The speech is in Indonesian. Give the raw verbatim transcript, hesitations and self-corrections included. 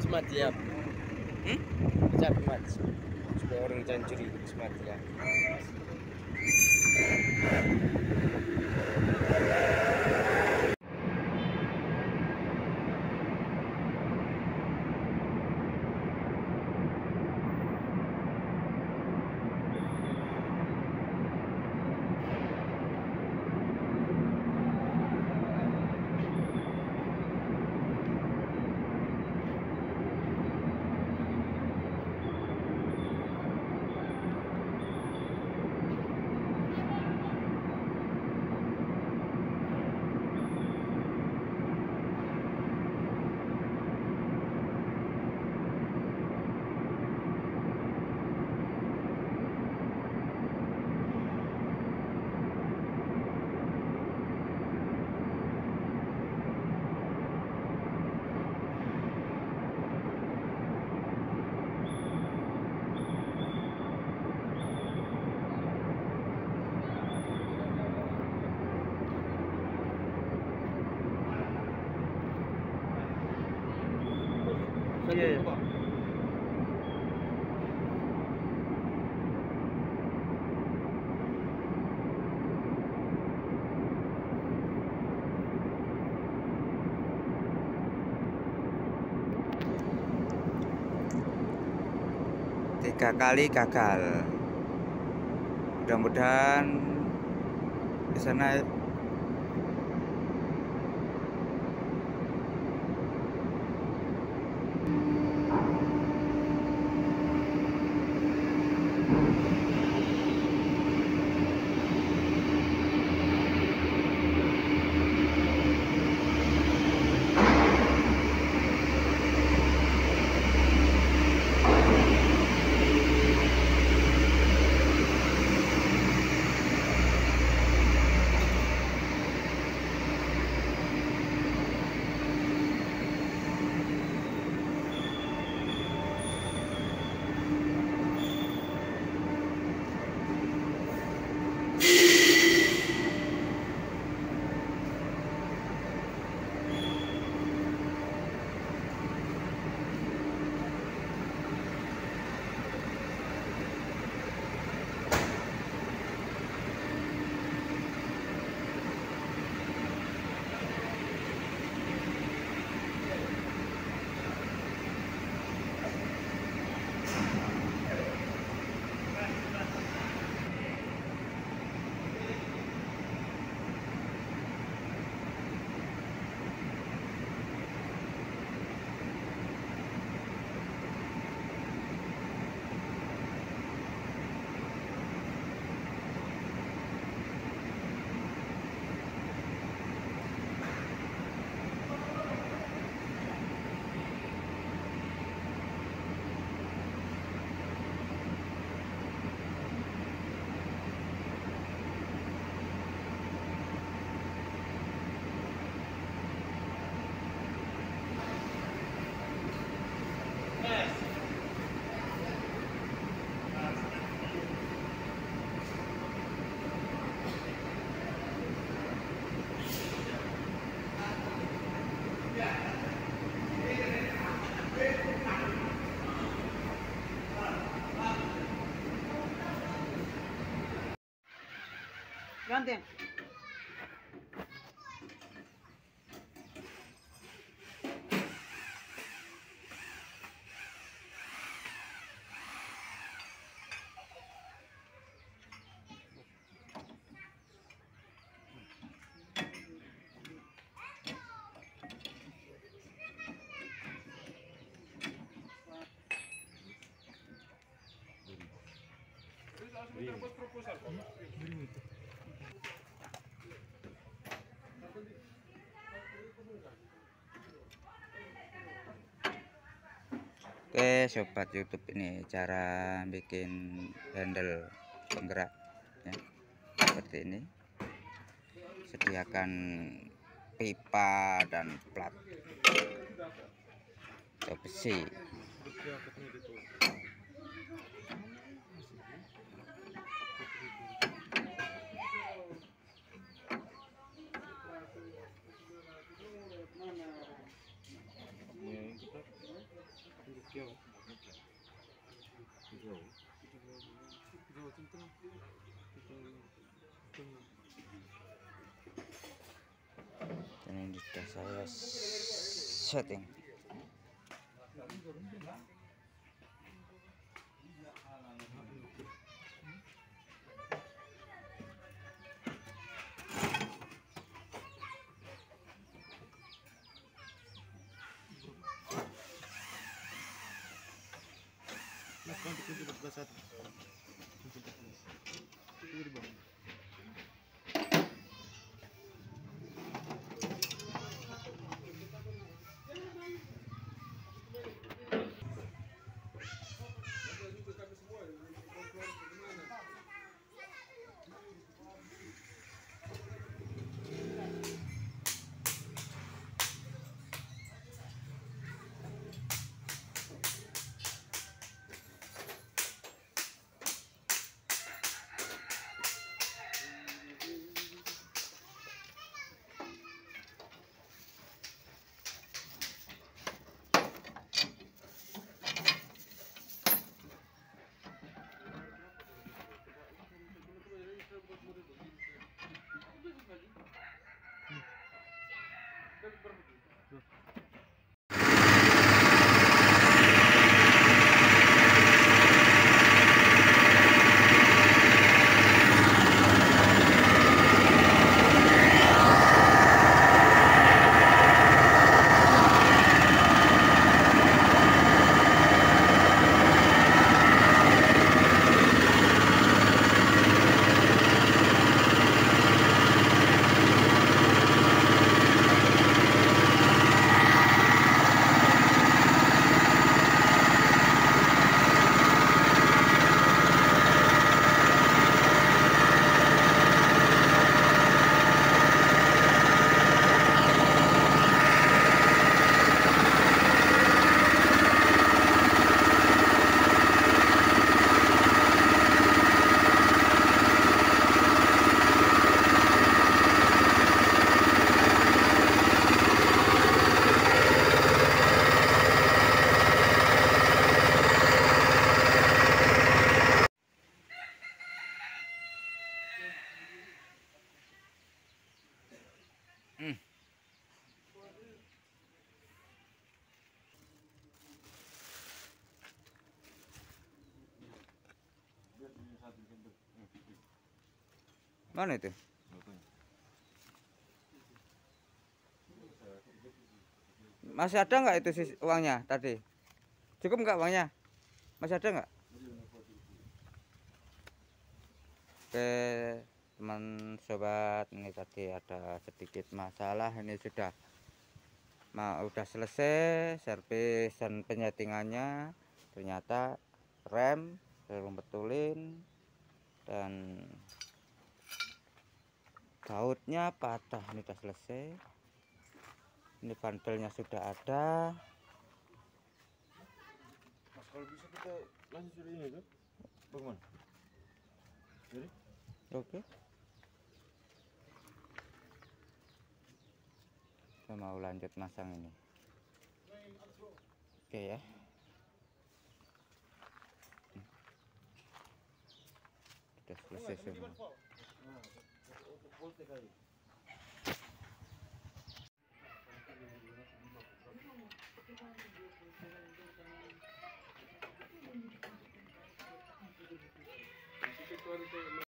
smart ya. Hmm? Cat mat supaya orang jangan curi smart ya. Iya, iya. Tiga kali gagal. Mudah-mudahan di sana Ganti. Oke sobat YouTube, ini cara bikin handle penggerak ya. Seperti ini, sediakan pipa dan plat atau besi. Mana? Dan ini sudah saya setting. Hmm. Mana itu? Masih ada nggak itu sis uangnya tadi? Cukup nggak uangnya? Masih ada nggak? Oke, teman sobat, ini tadi ada sedikit masalah. Ini sudah nah, udah selesai servis dan penyetingannya. Ternyata rem belum betulin dan bautnya patah. Ini udah selesai. Ini bandelnya sudah ada. Mas, kalau bisa kita lanjut dari ini tuh, bagaimana? Jadi? Oke. Saya mau lanjut masang ini. Oke ya. Sudah selesai semua.